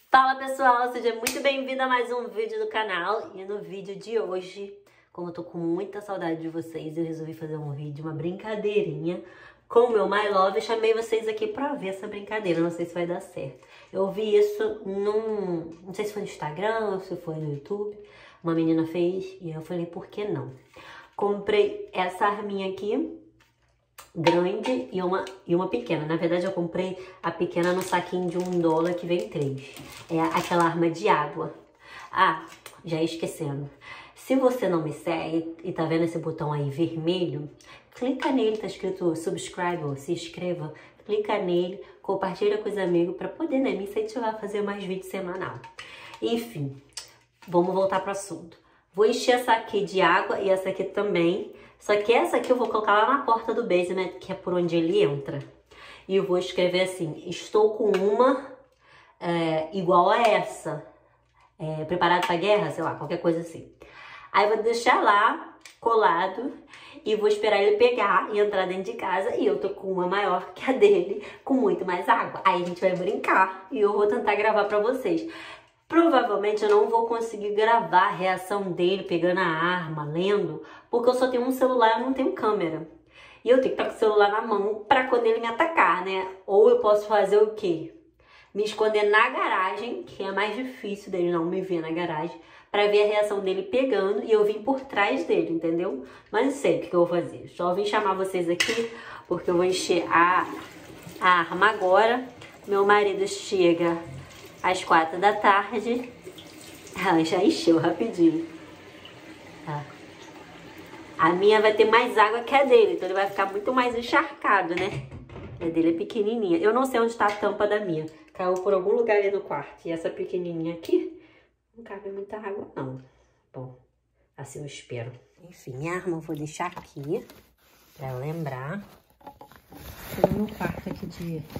Fala pessoal, seja muito bem-vindo a mais um vídeo do canal. E no vídeo de hoje, como eu tô com muita saudade de vocês, eu resolvi fazer um vídeo, uma brincadeirinha com o meu My Love. Eu chamei vocês aqui pra ver essa brincadeira, não sei se vai dar certo. Eu vi isso não sei se foi no Instagram ou se foi no YouTube, uma menina fez e eu falei, por que não? Comprei essa arminha aqui, grande e uma pequena. Na verdade, eu comprei a pequena no saquinho de $1 que vem 3. É aquela arma de água. Ah, já ia esquecendo. Se você não me segue e tá vendo esse botão aí vermelho, clica nele, tá escrito subscribe ou se inscreva. Clica nele, compartilha com os amigos pra poder, né, me incentivar a fazer mais vídeos semanal. Enfim, vamos voltar pro assunto. Vou encher essa aqui de água e essa aqui também. Só que essa aqui eu vou colocar lá na porta do basement, que é por onde ele entra. E eu vou escrever assim, estou com uma igual a essa. Preparado pra guerra, sei lá, qualquer coisa assim. Aí eu vou deixar lá, colado, e vou esperar ele pegar e entrar dentro de casa. E eu tô com uma maior que a dele, com muito mais água. Aí a gente vai brincar e eu vou tentar gravar pra vocês. Provavelmente eu não vou conseguir gravar a reação dele pegando a arma, lendo, porque eu só tenho um celular e não tenho câmera. E eu tenho que estar com o celular na mão pra quando ele me atacar, né? Ou eu posso fazer o quê? Me esconder na garagem, que é mais difícil dele não me ver na garagem, pra ver a reação dele pegando e eu vim por trás dele, entendeu? Mas não sei o que eu vou fazer. Só vim chamar vocês aqui, porque eu vou encher a arma agora. Meu marido chega às 4 da tarde. Ela já encheu rapidinho. Tá. A minha vai ter mais água que a dele, então ele vai ficar muito mais encharcado, né? A dele é pequenininha. Eu não sei onde está a tampa da minha. Caiu por algum lugar ali no quarto. E essa pequenininha aqui, não cabe muita água, não. Bom, assim eu espero. Enfim, minha arma eu vou deixar aqui, pra lembrar. Tô no quarto aqui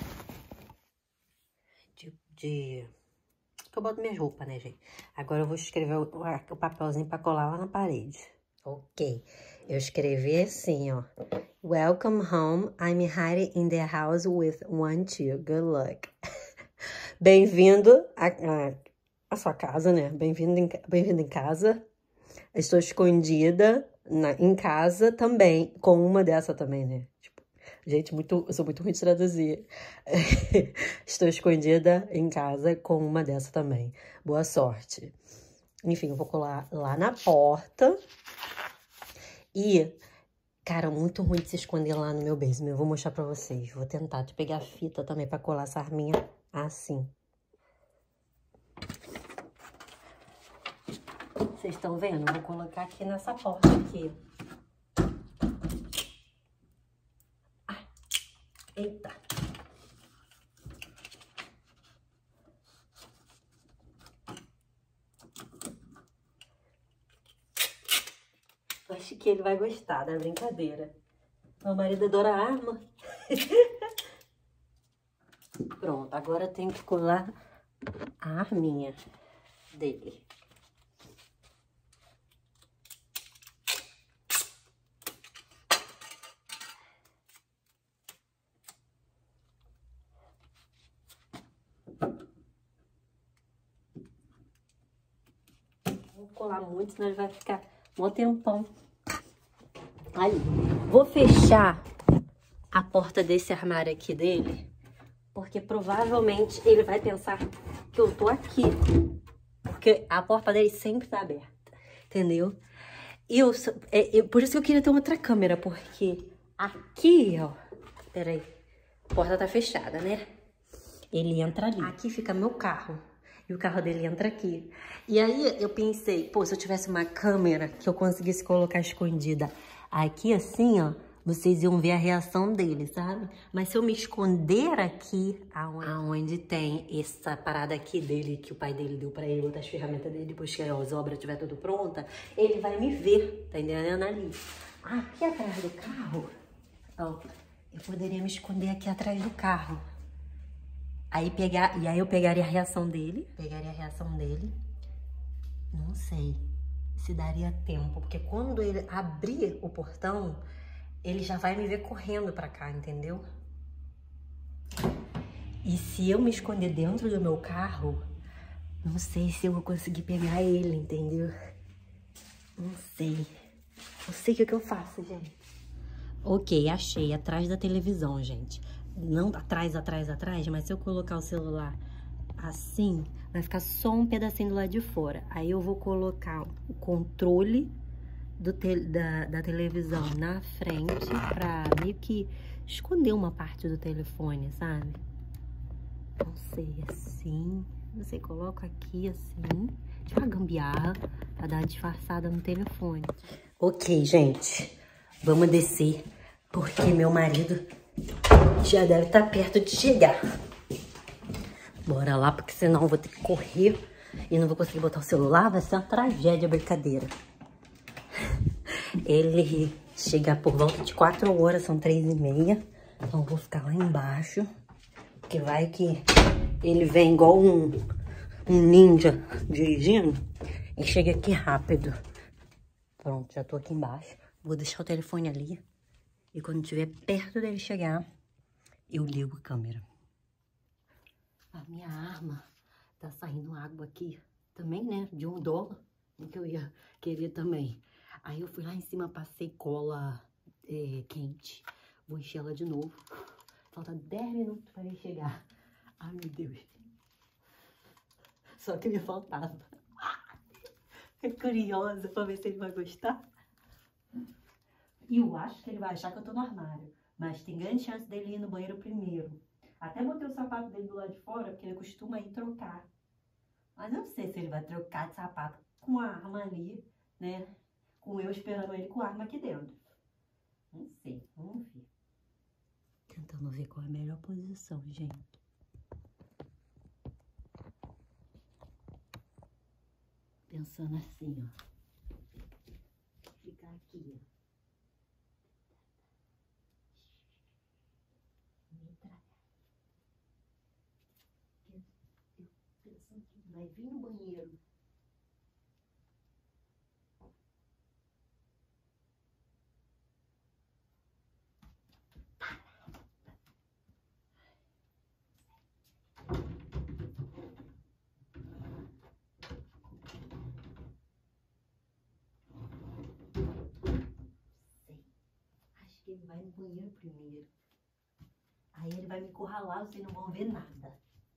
que eu boto minhas roupas, né, gente? Agora eu vou escrever o papelzinho pra colar lá na parede. Ok. Eu escrevi assim, ó. Welcome home. I'm hiding in the house with 1, 2. Good luck. Bem-vindo à sua casa, né? Bem-vindo em casa. Estou escondida em casa também, com uma dessa também, né? Gente, eu sou muito ruim de traduzir. Estou escondida em casa com uma dessa também. Boa sorte. Enfim, eu vou colar lá na porta. E, cara, muito ruim de se esconder lá no meu basement. Eu vou mostrar pra vocês. Vou tentar de pegar fita também pra colar essa arminha assim. Vocês estão vendo? Eu vou colocar aqui nessa porta aqui. Eita. Eu acho que ele vai gostar da brincadeira. Meu marido adora arma. Pronto, agora eu tenho que colar a arminha dele. Vou colar muito, senão ele vai ficar um tempão. Aí, vou fechar a porta desse armário aqui dele, porque provavelmente ele vai pensar que eu tô aqui. Porque a porta dele sempre tá aberta, entendeu? E por isso que eu queria ter outra câmera, porque aqui, ó, peraí, a porta tá fechada, né? Ele entra ali. Aqui fica meu carro. E o carro dele entra aqui. E aí eu pensei, pô, se eu tivesse uma câmera que eu conseguisse colocar escondida aqui assim, ó, vocês iam ver a reação dele, sabe? Mas se eu me esconder aqui, aonde tem essa parada aqui dele, que o pai dele deu pra ele, outras ferramentas dele, depois que as obras estiver tudo pronta, ele vai me ver, tá entendendo? Ali. Aqui atrás do carro, ó, eu poderia me esconder aqui atrás do carro. Aí eu pegaria a reação dele. Não sei se daria tempo, porque quando ele abrir o portão, ele já vai me ver correndo pra cá, entendeu? E se eu me esconder dentro do meu carro, Não sei se eu vou conseguir pegar ele, entendeu? Não sei. Não sei o que eu faço, gente. Ok, achei. Atrás da televisão, gente. Não atrás, mas se eu colocar o celular assim, vai ficar só um pedacinho do lado de fora. Aí eu vou colocar o controle da televisão na frente pra meio que esconder uma parte do telefone, sabe? Não sei, assim. Não sei, coloco aqui assim. Tipo uma gambiarra pra dar uma disfarçada no telefone. Ok, gente. Vamos descer, porque meu marido já deve estar perto de chegar. Bora lá, porque senão eu vou ter que correr e não vou conseguir botar o celular. Vai ser uma tragédia a brincadeira. Ele chega por volta de 4 horas, são 3h30. Então eu vou ficar lá embaixo, porque vai que ele vem igual um ninja dirigindo e chega aqui rápido. Pronto, já tô aqui embaixo. Vou deixar o telefone ali. E quando estiver perto dele chegar, eu ligo a câmera. A minha arma tá saindo água aqui também, né? De $1. Que eu ia querer também. Aí eu fui lá em cima, passei cola quente. Vou encher ela de novo. Falta 10 minutos para ele chegar. Ai, meu Deus. Só que me faltava. Fiquei curiosa pra ver se ele vai gostar. E eu acho que ele vai achar que eu tô no armário. Mas tem grande chance dele ir no banheiro primeiro. Até botei o sapato dele do lado de fora, porque ele costuma ir trocar. Mas eu não sei se ele vai trocar de sapato com a arma ali, né? Com eu esperando ele com a arma aqui dentro. Não sei, vamos ver. Tentando ver qual é a melhor posição, gente. Pensando assim, ó. Ficar aqui, ó. Pensando que vai vir no banheiro. Acho que ele vai no banheiro primeiro. Aí ele vai me encurralar, vocês não vão ver nada.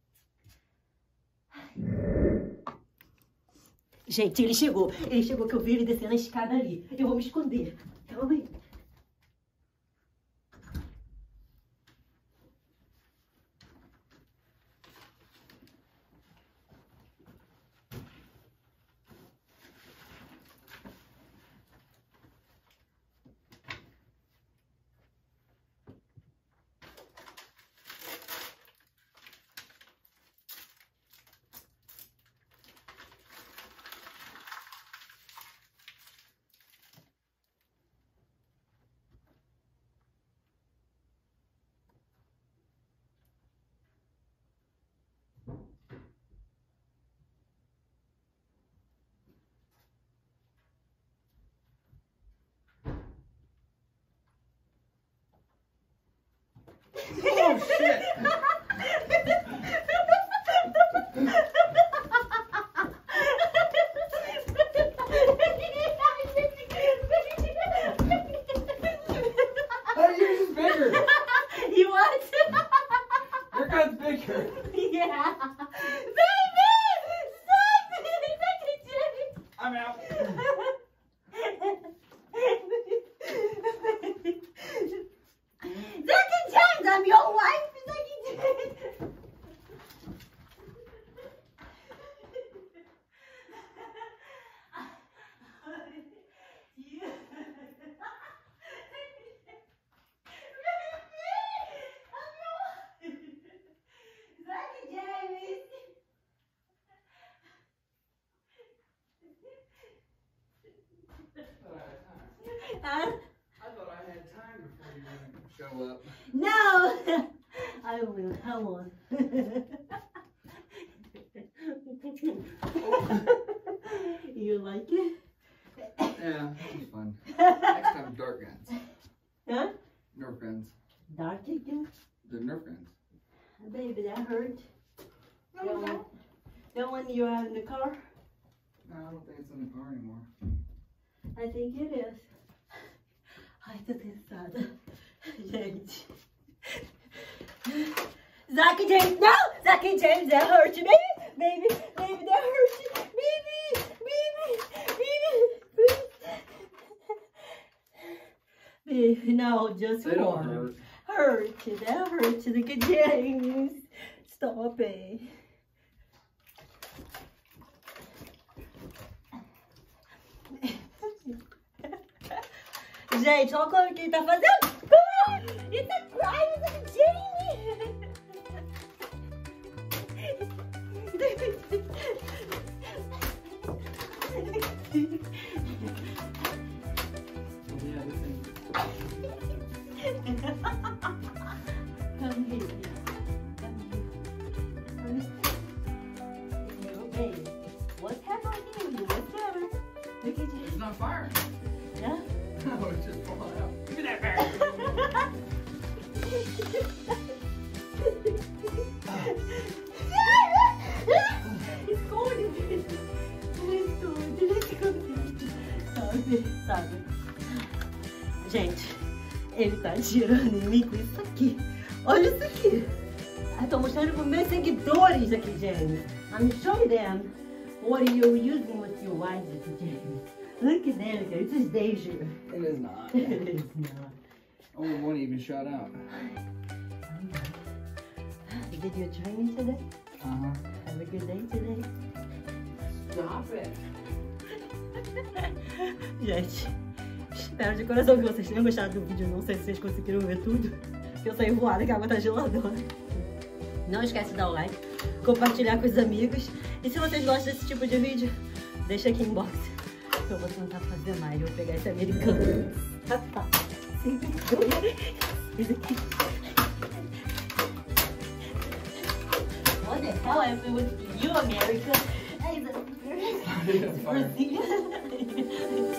Gente, ele chegou. Ele chegou que eu vi ele descendo a escada ali. Eu vou me esconder. Calma aí. Oh, shit! That yours is bigger! You what? Your gun's bigger! Yeah! Baby! Stop it! I'm out! Second chance! I'm your wife! Second chance! Huh? I thought I had time before you show up. No! I will. Come on. You like it? Yeah, that was fun. Next time, dart guns. Huh? Nerf guns. Dark again? They're Nerf guns. Baby, that hurt. No, no. That one you have in the car? No, I don't think it's in the car anymore. I think it is. Ai, tô cansada. Gente. Zach and James, no! Zach and James, that hurt you, baby! Baby, baby, that hurt you! Baby, baby, baby! Baby, no, just They don't one. hurt. Hurt you, that hurt you. Look at James. Stop it. Gente, olha o que ele tá fazendo. Ele tá crying, look at Jamie. Yeah, this thing. Come here. Come here. Okay. What's happening? What's better? Look at you. It's not fire. Yeah? No, it's just falling out. Look at that bear. It's cold. It's cold. Sabe? Gente, ele tá tirando em mim com isso aqui. Olha isso aqui. Eu tô mostrando para meus seguidores aqui, James. I'm showing them what you're using with your wives aqui, James. Look at that, okay? This is danger. It is not. It is not. Only one even shot out. Did you train today? Uh-huh. Have a good day today? Stop it. Gente, espero de coração que vocês tenham gostado do vídeo. Não sei se vocês conseguiram ver tudo, porque eu saí voada, que a água tá geladona. Não esquece de dar o like, compartilhar com os amigos. E se vocês gostam desse tipo de vídeo, deixa aqui inbox. Eu vou tentar fazer mais. Eu vou pegar esse americano. Esse aqui. What the hell happened with you, America? Brazilian.